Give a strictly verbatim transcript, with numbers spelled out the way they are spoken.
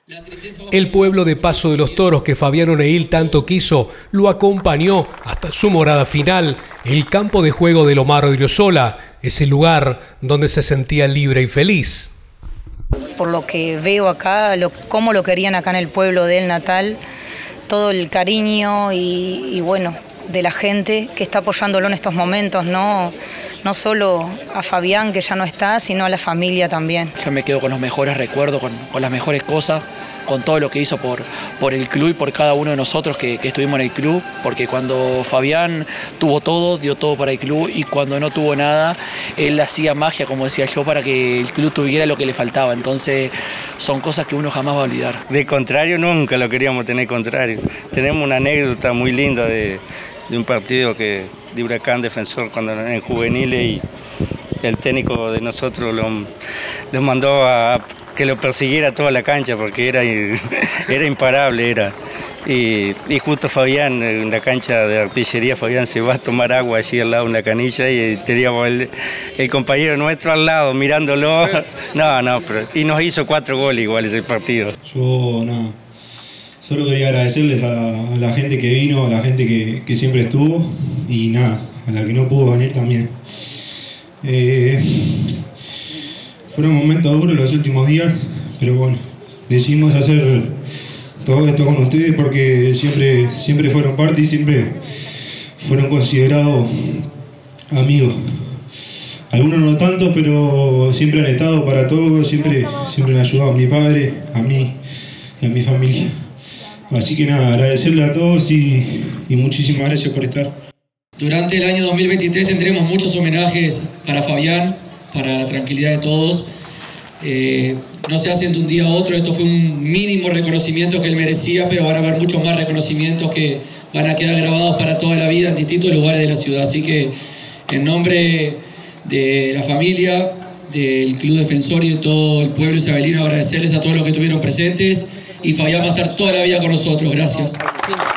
El pueblo de Paso de los Toros, que Fabián Oneil tanto quiso, lo acompañó hasta su morada final, el campo de juego del Omar Odriozola, ese lugar donde se sentía libre y feliz. Por lo que veo acá, lo, cómo lo querían acá en el pueblo de él natal, todo el cariño y, y bueno, de la gente que está apoyándolo en estos momentos, ¿no? No solo a Fabián, que ya no está, sino a la familia también. Yo me quedo con los mejores recuerdos, con, con las mejores cosas, con todo lo que hizo por, por el club y por cada uno de nosotros que, que estuvimos en el club, porque cuando Fabián tuvo todo, dio todo para el club, y cuando no tuvo nada, él hacía magia, como decía yo, para que el club tuviera lo que le faltaba. Entonces son cosas que uno jamás va a olvidar. De contrario, nunca lo queríamos tener contrario. Tenemos una anécdota muy linda de, de un partido que de Huracán Defensor cuando en juveniles, y el técnico de nosotros lo, lo mandó a que lo persiguiera toda la cancha porque era, era imparable. Era. Y, y justo Fabián, en la cancha de artillería, Fabián se va a tomar agua allí al lado de una canilla y teníamos el, el compañero nuestro al lado mirándolo. No, no, pero, y nos hizo cuatro goles igual ese partido. Yo nada, solo quería agradecerles a la, a la gente que vino, a la gente que, que siempre estuvo, y nada, a la que no pudo venir también. Eh, fueron momentos duros los últimos días, pero bueno, decidimos hacer todo esto con ustedes porque siempre, siempre fueron parte y siempre fueron considerados amigos. Algunos no tanto, pero siempre han estado para todos, siempre, siempre han ayudado a mi padre, a mí y a mi familia. Así que nada, agradecerle a todos y, y muchísimas gracias por estar. Durante el año dos mil veintitrés tendremos muchos homenajes para Fabián, para la tranquilidad de todos. Eh, no se hacen de un día a otro, esto fue un mínimo reconocimiento que él merecía, pero van a haber muchos más reconocimientos que van a quedar grabados para toda la vida en distintos lugares de la ciudad. Así que en nombre de la familia, del Club Defensor y de todo el pueblo isabelino, agradecerles a todos los que estuvieron presentes, y Fabián va a estar toda la vida con nosotros. Gracias.